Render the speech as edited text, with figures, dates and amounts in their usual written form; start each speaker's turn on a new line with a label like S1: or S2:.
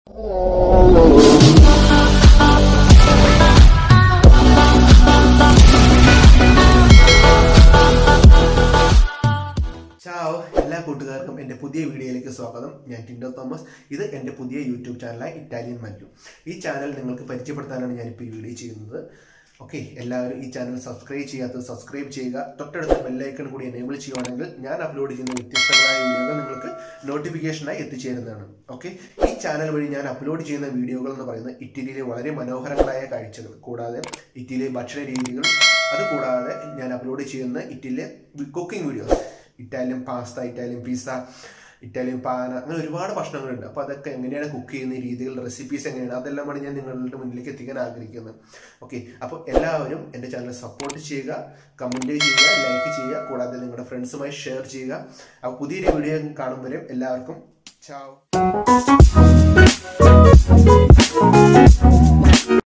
S1: Ciao, എല്ലാ കൂട്ടുകാർക്കും എൻ്റെ പുതിയ വീഡിയോയിലേക്ക് സ്വാഗതം. ഞാൻ ടിൻഡോ തോമസ്. ഇത് എൻ്റെ പുതിയ യൂട്യൂബ് ചാനലായ ഇറ്റാലിയൻ മല്ലു. ഈ ചാനൽ നിങ്ങൾക്ക് പരിചയപ്പെടുത്താനാണ് ഞാനിപ്പോൾ ഈ വീഡിയോ ചെയ്യുന്നത്. ഓക്കെ, എല്ലാവരും ഈ ചാനൽ സബ്സ്ക്രൈബ് ചെയ്യാത്തത് സബ്സ്ക്രൈബ് ചെയ്യുക. തൊട്ടടുത്ത ബെല്ലൈക്കൺ കൂടി എനേബിൾ ചെയ്യുകയാണെങ്കിൽ ഞാൻ അപ്ലോഡ് ചെയ്യുന്ന വ്യത്യസ്തങ്ങളായ വീഡിയോകൾ നിങ്ങൾക്ക് നോട്ടിഫിക്കേഷനായി എത്തിച്ചേരുന്നതാണ്. ഓക്കെ, ഈ ചാനൽ വഴി ഞാൻ അപ്ലോഡ് ചെയ്യുന്ന വീഡിയോകൾ എന്ന് പറയുന്നത് ഇറ്റലിയിലെ വളരെ മനോഹരങ്ങളായ കാഴ്ചകൾ, കൂടാതെ ഇറ്റലിയിലെ ഭക്ഷണ രീതികൾ, അതുകൂടാതെ ഞാൻ അപ്ലോഡ് ചെയ്യുന്ന ഇറ്റലിയിലെ cooking videos, Italian pasta, Italian pizza, Italian പാന, അങ്ങനെ ഒരുപാട് ഭക്ഷണങ്ങളുണ്ട്. അപ്പോൾ അതൊക്കെ എങ്ങനെയാണ് കുക്ക് ചെയ്യുന്ന രീതികൾ, റെസിപ്പീസ് എങ്ങനെയാണ്, അതെല്ലാമാണ് ഞാൻ നിങ്ങളുടെ മുന്നിലേക്ക് എത്തിക്കാൻ ആഗ്രഹിക്കുന്നത്. ഓക്കെ, അപ്പോൾ എല്ലാവരും എൻ്റെ ചാനൽ സപ്പോർട്ട് ചെയ്യുക, കമൻറ്റ് ചെയ്യുക, ലൈക്ക് ചെയ്യുക, കൂടാതെ നിങ്ങളുടെ ഫ്രണ്ട്സുമായി ഷെയർ ചെയ്യുക. അപ്പോൾ പുതിയൊരു വീഡിയോ കാണുമ്പോഴും എല്ലാവർക്കും ചാവ്.